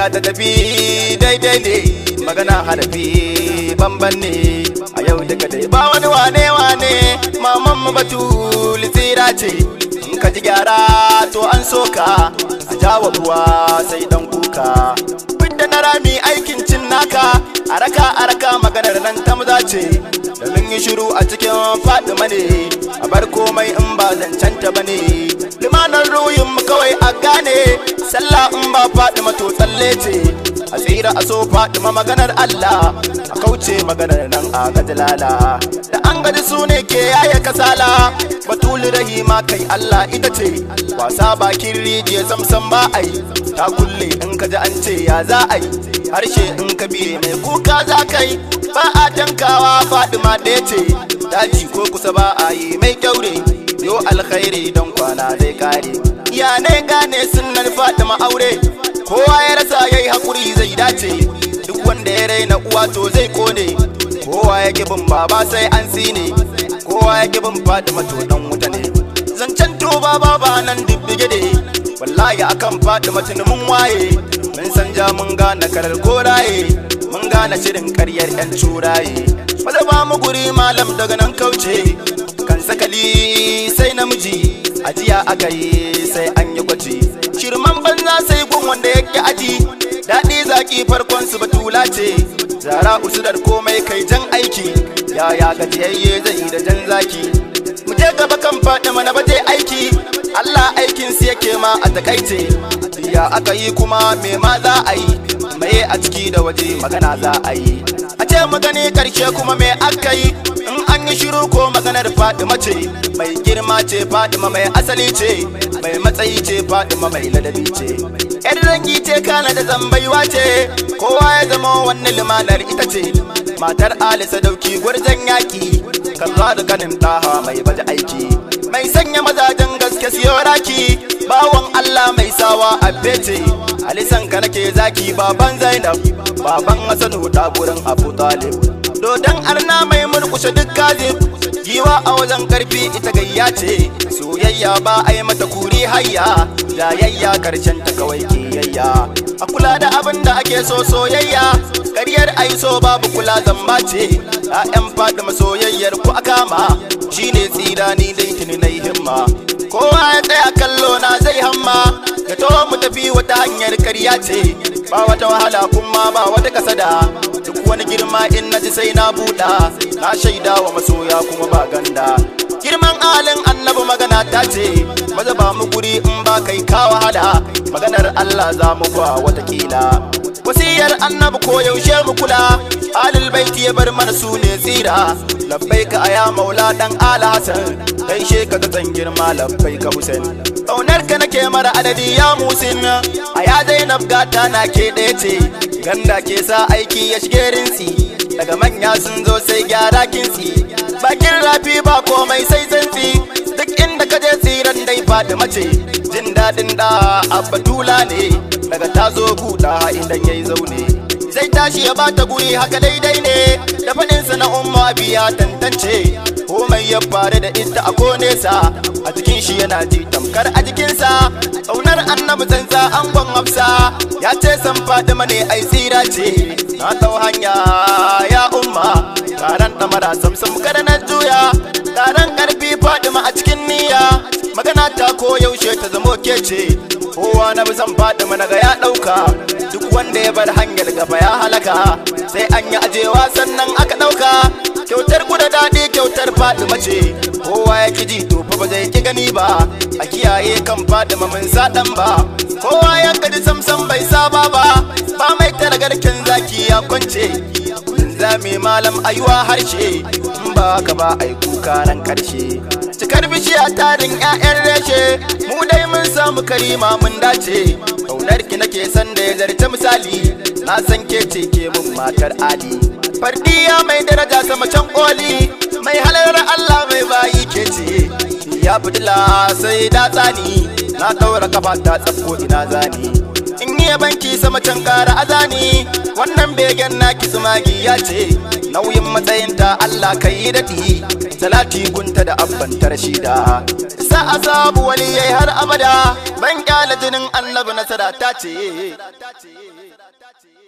ta tafi daidai ne magana harafi bamban ne a yau daga dai ba wani wane maman mu Batul tsira ce in ka ji gyara to an soka a jawa buwa sai dan kuka da na rami aikin cin naka araka maganar nan ta maza ce da mun yi shiru a cikin Fatima ne a bar komai in ba zancanta bane limanar ruhin mu kawai a gane sallah in ba Fatima to tsalle ce a tsira a so Fatima maganar Allah a kauce maganar nan a gajilala da an gaji su ne ke yaya kasala Batul Rahima kai Allah ita ce wasa bakin rijiya samsam ba ai ta kulle in ka ji an ce ya za a yi harshe in ka biye mai kuka za ka yi ba a tankawa Fatima da ya ce daji ko kusa ba a yi mai kyaure yo alkhairi don kwana zai kare ya ne gane sunnar Fatima aure kowa ya rasa yayi hakuri zai dace duk wanda ya raina uwa to zai kone kowa ya bin baba sai an tsine kowa ya bin Fatima to dan wuta ne zancen tuba baba nan dibdige ne wallahi akan Fatima tun mun waye mun san ja mun gane karar koraye mun gane shirin karyar yan turaye maza ba mu guri malam daga nan kauce kan sakali sai namiji ajiya aka yi sai an yi gwaji shirman banza sai gun wanda yake aji daɗi zaki farkon su Batula ce zara usudar komai kai jan aiki yaya gajiyayye zai da jan zaki mu je gaba kan Fatima na baje aiki Allah aikin su yake ma a takaice ya aka yi kuma me ma za a yi maye a ciki da waje magana za a yi a ce magani karshe kuma me aka yi in an yi shiru ko maganar Fatima ce mai girma ce Fatima mai asali ce mai matsayi ce Fatima mai ladabi ce yar rangi ce kana da zambaiwa ce kowa ya zama wannan limanar ita ce matar Ali Sadauki gwarjan yaki kan da kanin daha mai baje aiki mai sanya mazajen gaske siyo raki bawon Allah mai sawa abbece alisan ka nake zaki baban Zainab baban Hasanu ta gurin Abu Talib dodon arna mai murkushe duk kazib giwa a wajen karfi ita gayya ce soyayya ba a yi mata kuri hayya jayayya karshen ta kawai kiyayya a kula da abin da ake so soyayya karyar ai so babu kula zamba ce ƴaƴan Fatima soyayyar ku akama shine tsira ni dai tuni nayi himma kowa ya tsaya kallo na zai hamma ya to mu tafi wata hanyar karya ce ba wata wahala kuma ba wata kasada duk wani girma in naji sai na buɗa na shaida wa masoya kuma ba ganda girman alin annabi magana ta ce maza ba mu guri in ba kai ka wahala maganar Allah za mu kwa watakila wasiyar annabi ko yaushe mu kula alil baiti ya bar mana su ne tsira labbaika aya maula dan ala hasan gaishe ka da girma labbaika Hussein kaunar ka nake mara adadi ya musin aya Zainab gata na ke ɗaya ce ganda ke sa aiki ya shige rinsi daga manya sun zo sai gyara kinsi bakin rafi ba komai sai zantsi duk inda ka je tsiran dai Fatima ce jin daɗin da Batula ne daga ta zo buɗa idan yayi zaune zai tashi ya bata guri haka daidai ne da faɗinsa na umma biya tantance komai ya faru da ita a konesa a cikin shi yana ji tamkar a jikinsa ƙaunar annabi tsantsa angon Hafsa ya ce san Fatima ne ai tsira ce na tau hanya ya umma taron ɗamara samsam kada na juya taron ƙarfi Fatima a cikin niyya magana ta ko yaushe ta zamo ke ce kowa na bisan Fatima naga ya ɗauka duk wanda ya bar hanyar gaba ya halaka sai an yi ajewa sannan aka ɗauka kyautar ku da daɗi kyautar Fatima ce kowa ya ki ji to fa ba zai ki gani ba a kiyaye kan Fatima mun saɗan ba kowa ya gaji samsam bai saba ba mai talagarkin zaki ya kwance zami malam ayuwa harshe in ba ka ba ai kuka ran karshe cikar bishiya tarin ƴaƴan reshe mu dai mun samu karima mun dace kaunar ki nake san da ya zarce misali na san ke ce ke mun matar Ali fardiya mai daraja sama can koli mai halar Allah mai bayi ke ce ya fitila sai da tsani na daura kafa ta tsakko ina zani in yi banki sama can kara azani wannan begen naki tsumagi ya ce nauyin matsayinta Allah kai daɗi salati gunta da abban tarshida sa asabu waliyai har abada ban kyala jinin annabi nasara ta ce dace